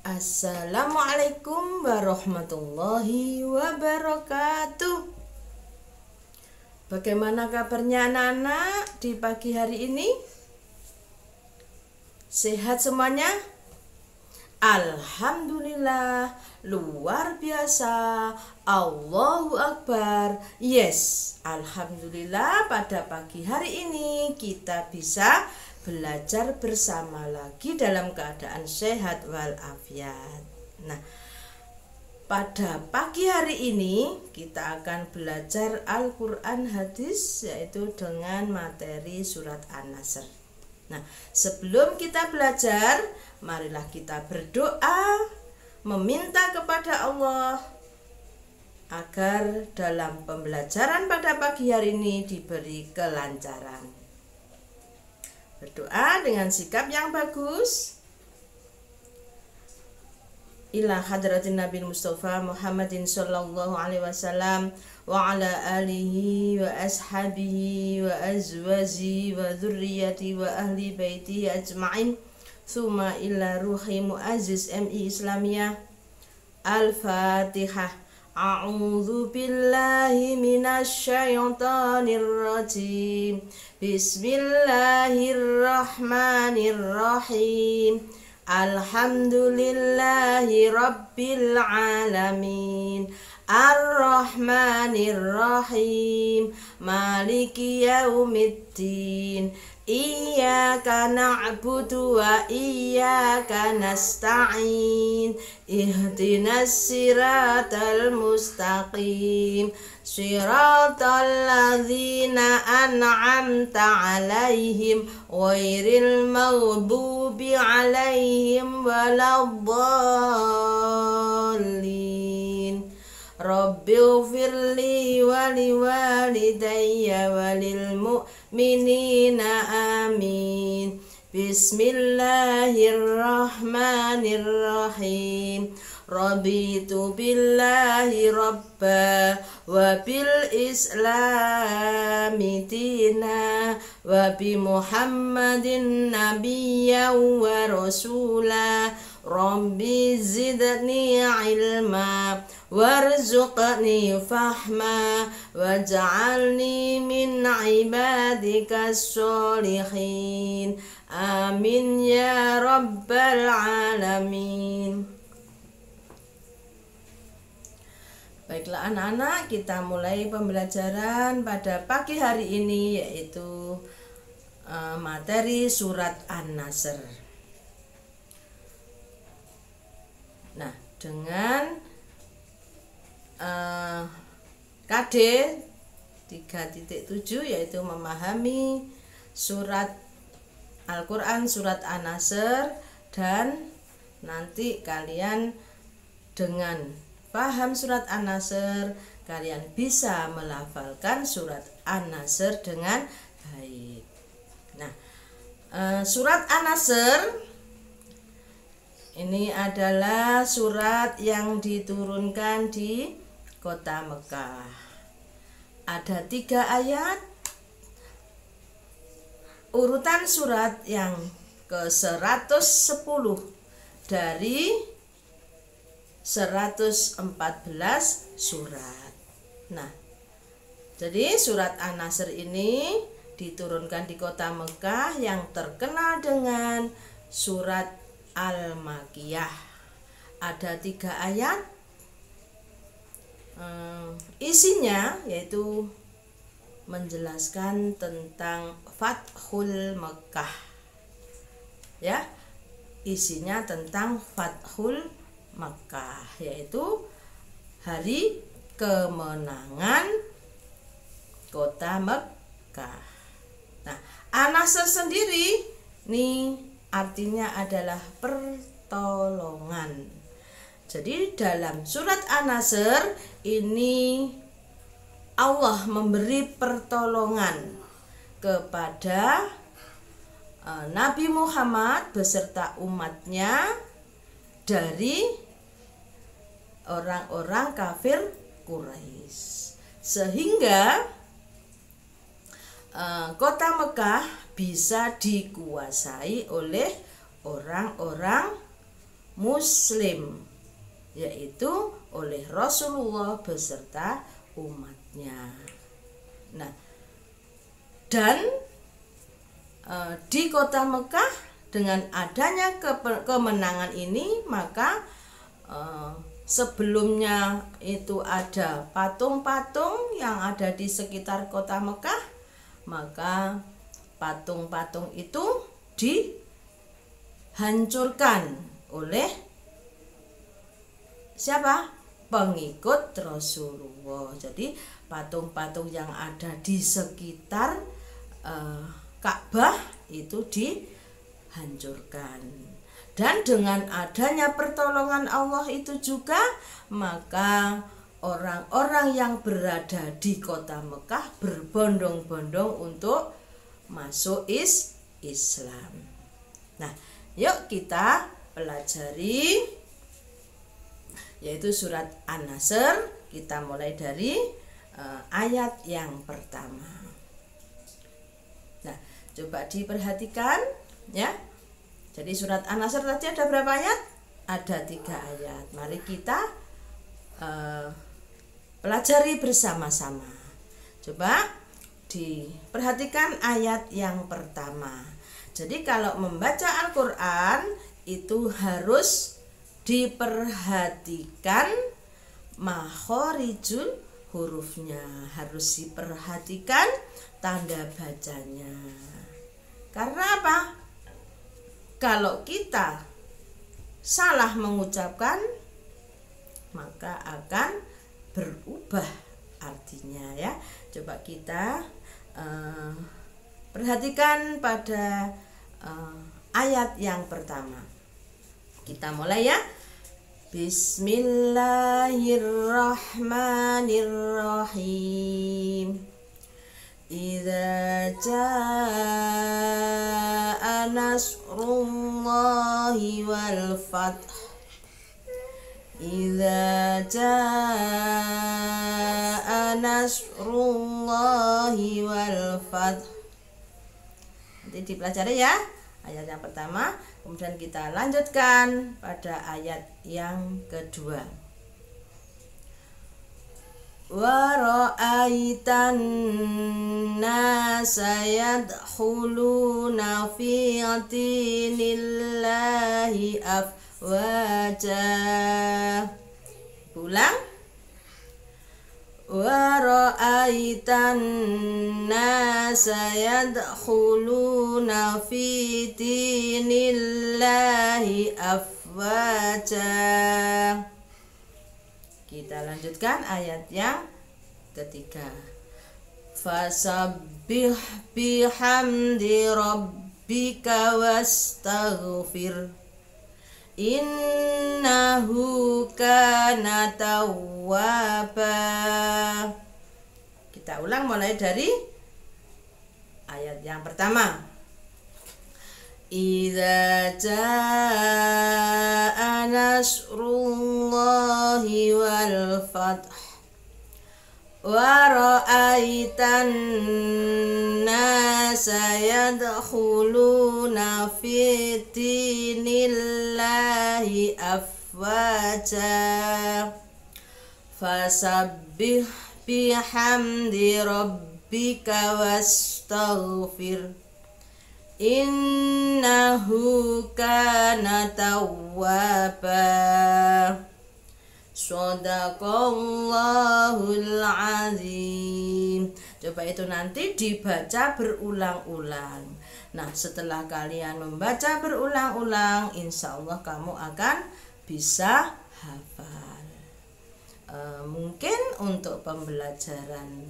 Assalamualaikum warahmatullahi wabarakatuh. Bagaimana kabarnya anak-anak di pagi hari ini? Sehat semuanya? Alhamdulillah, luar biasa. Allahu Akbar. Yes, alhamdulillah pada pagi hari ini kita bisa belajar bersama lagi dalam keadaan sehat walafiat. Nah, pada pagi hari ini kita akan belajar Al-Quran hadis, yaitu dengan materi surat An-Nasr. Nah, sebelum kita belajar, marilah kita berdoa, meminta kepada Allah agar dalam pembelajaran pada pagi hari ini diberi kelancaran. Berdoa dengan sikap yang bagus. Ila hadratin Nabi Mustafa Muhammadin sallallahu alaihi wasallam wa ala alihi wa ashabihi wa azwaji wa dzurriyyati wa ahli baiti ajma'in. Tsumma ila ruhi muazzis MI Islamiyah. Al-Fatihah. A'udzu billahi minasy syaithanir rajim. Bismillahirrahmanirrahim. Alhamdulillahi rabbil alamin. Ar-Rahmanir-Rahim. Maliki yaumiddin. Iyyaka na'budu wa iyyaka nasta'in. Ihdinas siratal mustaqim. Siratal ladzina an'amta 'alaihim ghairil maghdubi 'alaihim waladdallin. Rabbighfirli wa liwalidayya wa lil mu'minina amin. Bismillahirrahmanirrahim. Raditu billahi rabba wa bil islami dina wa bi Muhammadin nabiyya wa rasula. Rabbi zidni ilma warzuqni fahma waj'alni min ibadikas sholihin. Amin ya rabbal alamin. Baiklah anak-anak, kita mulai pembelajaran pada pagi hari ini, yaitu materi surat An-Nasr. Nah, dengan KD 3.7 yaitu memahami surat Al-Quran surat An-Nasr, dan nanti kalian dengan paham surat An-Nasr, kalian bisa melafalkan surat An-Nasr dengan baik. Nah, surat An-Nasr ini adalah surat yang diturunkan di kota Mekah. Ada 3 ayat. Urutan surat yang ke-110 dari 114 surat. Nah, jadi surat An-Nasr ini diturunkan di kota Mekah yang terkenal dengan surat Al-Makiyah. Ada 3 ayat. Isinya yaitu menjelaskan tentang Fathul Mekah. Ya, isinya tentang Fathul Mekah, yaitu hari kemenangan kota Mekah. Nah, An-Nasr sendiri nih artinya adalah pertolongan. Jadi dalam surat An-Nasr ini Allah memberi pertolongan kepada Nabi Muhammad beserta umatnya dari orang-orang kafir Quraisy, sehingga kota Mekah bisa dikuasai oleh orang-orang Muslim, yaitu oleh Rasulullah beserta umatnya. Nah, dan di kota Mekah dengan adanya kemenangan ini, maka sebelumnya itu ada patung-patung yang ada di sekitar kota Mekah, maka patung-patung itu dihancurkan oleh siapa? Pengikut Rasulullah. Jadi patung-patung yang ada di sekitar Ka'bah itu dihancurkan. Dan dengan adanya pertolongan Allah itu juga, maka orang-orang yang berada di kota Mekah berbondong-bondong untuk masuk Islam. Nah, yuk kita pelajari, yaitu surat An-Nasr. Kita mulai dari ayat yang pertama. Nah, coba diperhatikan ya. Jadi surat An-Nasr tadi ada berapa ayat? Ada 3 ayat. Mari kita pelajari bersama-sama. Coba diperhatikan ayat yang pertama. Jadi kalau membaca Al-Quran itu harus diperhatikan makhorijul hurufnya, harus diperhatikan tanda bacanya. Karena apa? Kalau kita salah mengucapkan, maka akan berubah artinya ya. Coba kita perhatikan pada ayat yang pertama. Kita mulai ya. Bismillahirrahmanirrahim. Idza jaa nasrullahi wal fath. Idza jaa nasrullahi wal fath. Nanti dipelajari ya ayat yang pertama, kemudian kita lanjutkan pada ayat yang kedua. Wa ra'aitan nasa yadkhuluna fi dinillahi afwaja. Ulang. Wa ra'aitan nasa yadkhuluna fi dinillahi afwaja. Kita lanjutkan ayat yang ketiga. Fasabbih bihamdi rabbika wastaghfir. Innahu kana tawwaba. Kita ulang mulai dari ayat yang pertama. Idza jaa nasrullahi wal fath wa ra'aitan nasa yadkhuluna fi dinillahi afwaja. Fasabbih bihamdi rabbika wastaghfir. Innahu kana tawwaba. Shadaqallahul azim. Coba itu nanti dibaca berulang-ulang. Nah, setelah kalian membaca berulang-ulang, insya Allah kamu akan bisa hafal. Mungkin untuk pembelajaran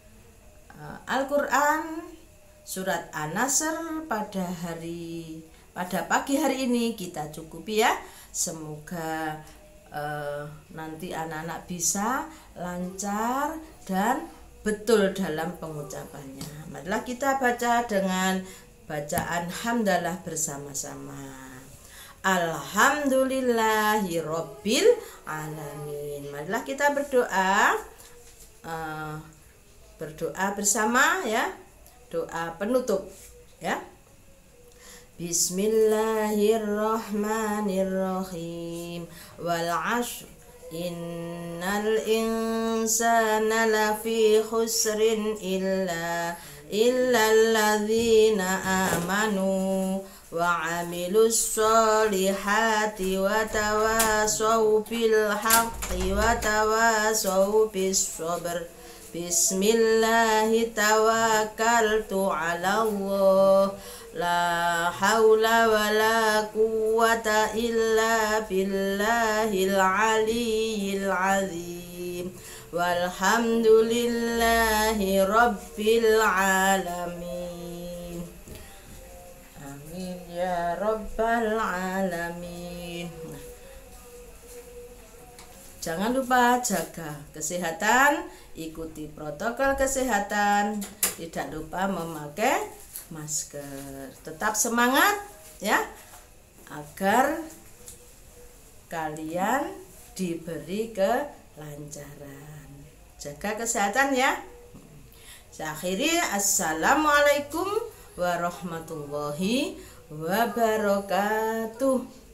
Al-Quran surat An-Nasr pada pagi hari ini kita cukupi ya. Semoga nanti anak-anak bisa lancar dan betul dalam pengucapannya. Marilah kita baca dengan bacaan hamdalah bersama-sama. Alhamdulillahirabbil alamin. Marilah kita berdoa bersama ya. Doa penutup ya. Bismillahirrahmanirrahim. Wal 'ashr innal insana lafi khusrin illalladzina amanu wa 'amilus solihati wa tawasaw bil haqqi wa tawasaw bis sabr. Bismillahi tawakkaltu 'ala Allah, la haula wa la quwwata illa billahil aliyyil azim. Walhamdulillahi rabbil alamin. Amin ya rabbal alamin. Jangan lupa jaga kesehatan, ikuti protokol kesehatan, tidak lupa memakai masker. Tetap semangat ya, agar kalian diberi kelancaran. Jaga kesehatan ya. Saya akhiri, assalamualaikum warahmatullahi wabarakatuh.